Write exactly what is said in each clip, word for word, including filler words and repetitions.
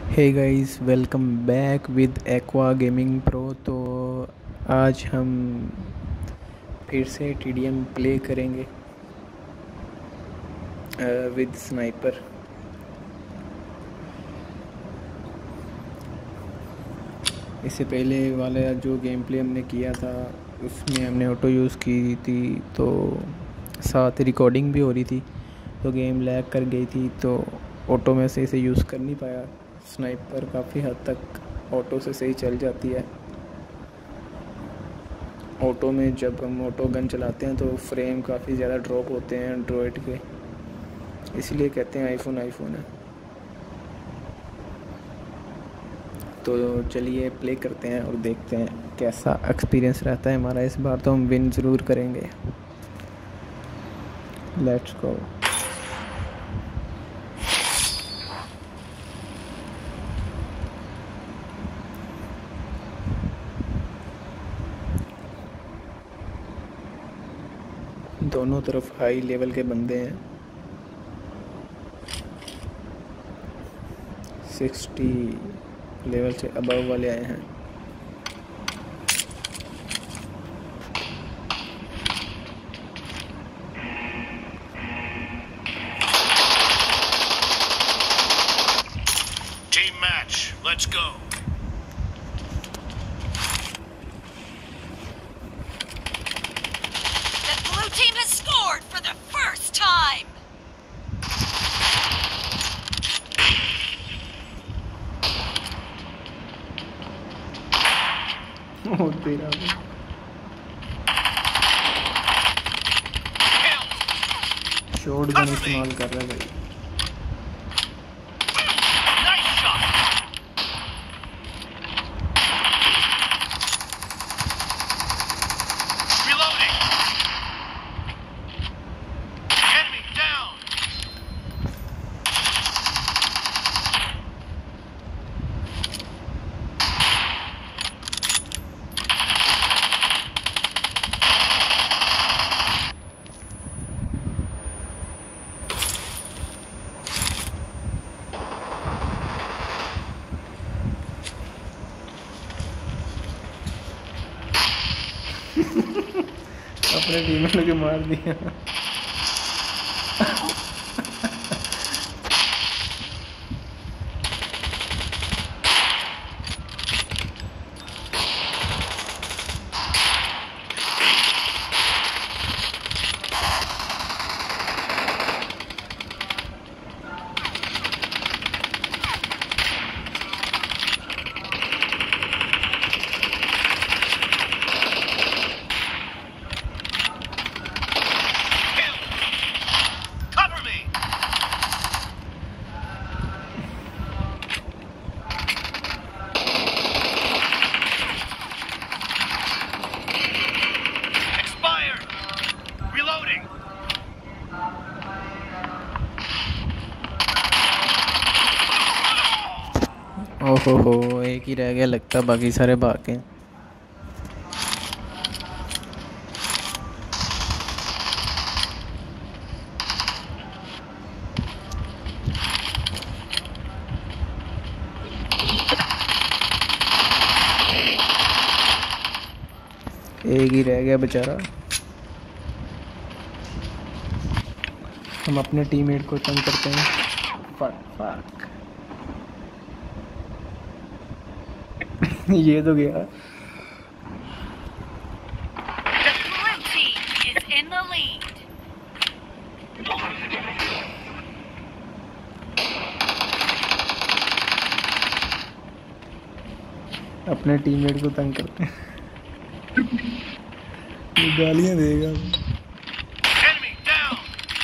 Hey guys, welcome back with Aqua Gaming Pro. तो आज हम फिर से टी डी एम प्ले करेंगे विद स्नाइपर। इससे पहले वाला जो गेम प्ले हमने किया था उसमें हमने ऑटो यूज़ की थी, तो साथ रिकॉर्डिंग भी हो रही थी, तो गेम लैग कर गई थी, तो ऑटो में से इसे यूज़ कर नहीं पाया। स्नाइपर काफ़ी हद तक ऑटो से सही चल जाती है। ऑटो में जब हम ऑटो गन चलाते हैं तो फ्रेम काफ़ी ज़्यादा ड्रॉप होते हैं एंड्रॉयड के, इसलिए कहते हैं आईफोन आईफोन है। तो चलिए प्ले करते हैं और देखते हैं कैसा एक्सपीरियंस रहता है हमारा। इस बार तो हम विन ज़रूर करेंगे। Let's go. दोनों तरफ हाई लेवल के बंदे हैं। सिक्सटी लेवल से अबव वाले आए हैं। Team match, let's go. The blue team has scored for the first time. ओ तेरा शॉट गन इस्तेमाल कर रहा है भाई। Nice shot. Reloading. Enemy down. अपने टीममेट को मार दिया। Cover me. Expired. Reloading. ओहो हो, एक ही रह गया लगता, बाकी सारे भाग गए। एक ही रह गया बेचारा। हम अपने टीममेट को तंग करते हैं। Fuck fuck. ये तो गया। The blue team is in the lead. अपने टीममेट को तंग करते हैं। ये गालियां देगा। Enemy down.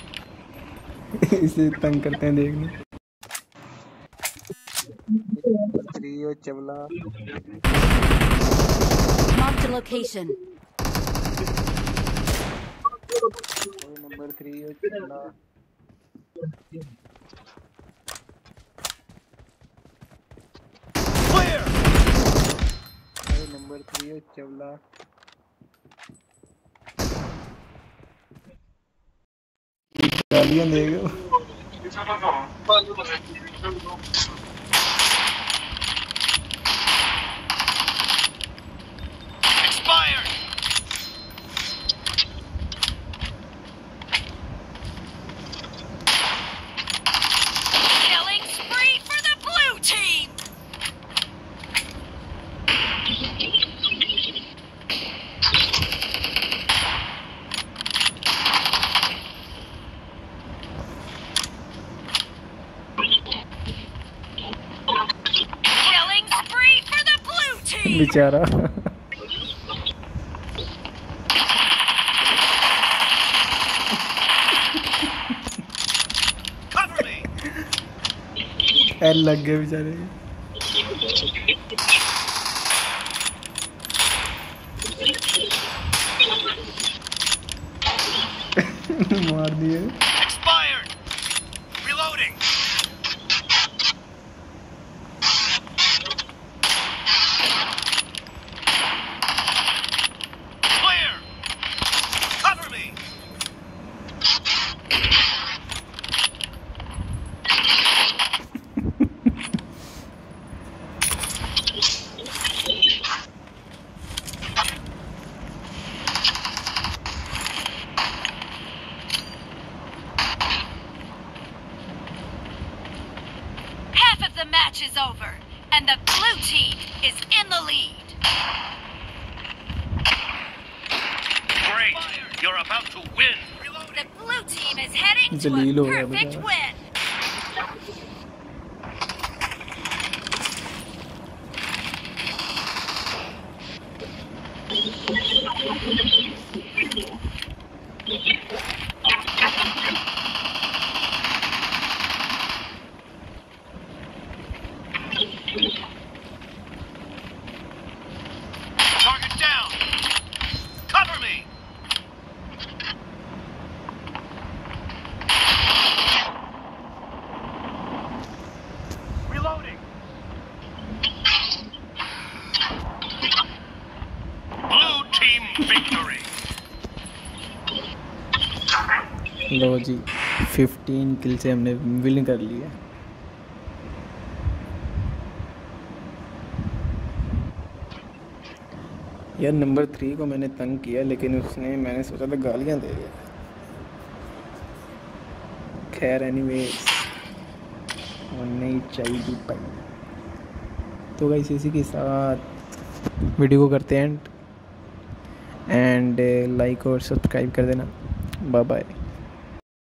इसे तंग करते हैं, देखने। त्रियो चवला। Marked a location. Number three चवला। Clear. नंबर थ्री चवला। गालियां देगा। lead. बेचारा Cover me. पैर लग गए बेचारे मार दिए Expired. Reloading. Clear. Cover me. Half of the match is over, and the blue team is in the lead. Great. You're about to win. The Reloading. blue team is heading to Jalil a हो गया perfect बेचारा। win. Target down. Cover me. Reloading. Blue team victory. लो जी fifteen kill से हमने win कर लिया यार नंबर थ्री को मैंने तंग किया लेकिन उसने मैंने सोचा था गालियां दे दिया खैर एनीवेज और नई चाय भी पाई तो गाइस इसी के साथ वीडियो को करते हैं एंड लाइक और सब्सक्राइब कर देना बाय बाय